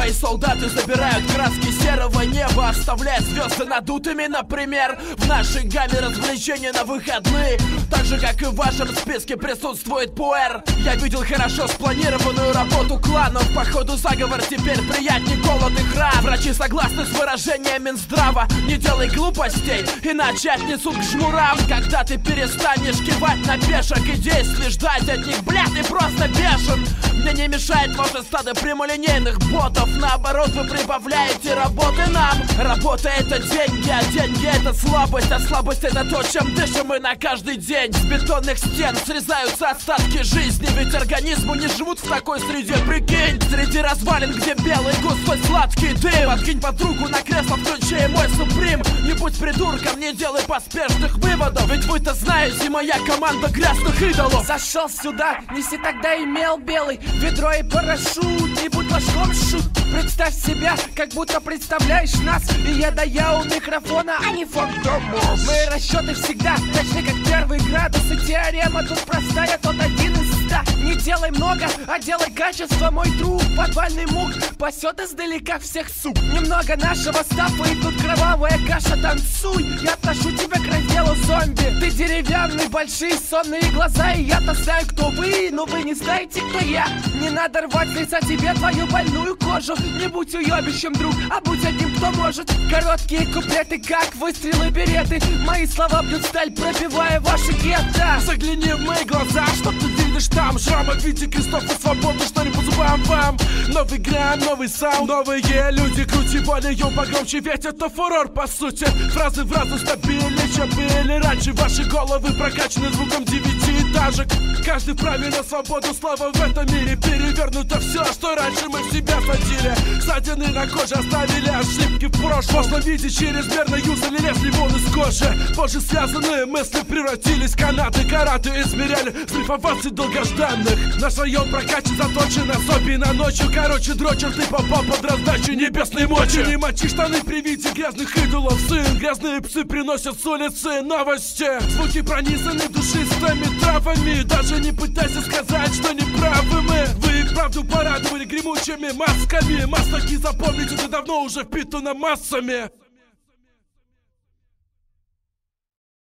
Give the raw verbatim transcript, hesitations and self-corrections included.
Мои солдаты забирают краски серого неба, оставляя звезды надутыми, например. В нашей гамме развлечения на выходные, так же, как и в вашем списке присутствует пуэр. Я видел хорошо спланированную работу кланов. Походу заговор теперь приятней голод и храм. Врачи согласны с выражением Минздрава: не делай глупостей, иначе отнесут к жмурам. Когда ты перестанешь кивать на пешек и действий ждать от них, бля, ты просто бешен. Мне не мешает ваше стадо прямолинейных ботов. Наоборот, вы прибавляете работы нам. Работа — это деньги, а деньги — это слабость. А слабость — это то, чем дышим мы на каждый день. С бетонных стен срезаются остатки жизни, ведь организмы не живут в такой среде, прикинь. Среди развалин, где белый густой сладкий дым. Подкинь подругу на кресло, включи мой суприм. Не будь придурком, не делай поспешных выводов, ведь вы-то знаете, моя команда грязных идолов. Зашел сюда, неси тогда имел белый ведро и парашют, не будь ложком шут. Представь себя, как будто представляешь нас, и я да я у микрофона, а не фантомов. Мои расчеты всегда точны, как первый градус, и теорема тут простая, тот один из ста. Не делай много, а делай качество, мой друг. Подвальный мух пасет издалека всех сук. Немного нашего стафа, и тут кровавая каша, танцуй. Я отношу тебя к разделу зомби. Ты деревянный, большие сонные глаза, и я-то знаю, кто вы, но вы не знаете, кто я. Не надо рвать с лица тебе твою больную кожу. Не будь уебищем, друг, а будь одним, кто может. Короткие куплеты, как выстрелы береты. Мои слова бьют сталь, пробивая ваши гетто. Загляни в мои глаза, что ты видишь там? Шрама в виде крестов и свободы, что не по зубам вам. Новый грам, новый саунд, новые люди. Крути волею погромче, ведь это фурор по сути. Фразы в разу стабильнее, чем были раньше. Ваши головы прокачаны звуком девятиэтажек. Каждый вправе на свободу, слава в этом мире. Перевернуто все, что раньше мы в себя садили. Ссадины на коже оставили ошибки в прошлом. Можно видеть чрезмерно юзали, лезли вон из кожи. Позже связанные мысли превратились в канаты. Караты измеряли шлифоваться долгожданных. Наш район прокачан, заточен, особенно ночью. Короче, дрочер ты попал под раздачу небесной мочи. Не мочи штаны при виде грязных идолов, сын. Грязные псы приносят с улицы новости. Звуки пронизаны душистыми травами. Даже не пытайся сказать, что не правы мы. Вы правду порадовали гремучими масками. Масс таки запомните, ты давно уже впитана массами.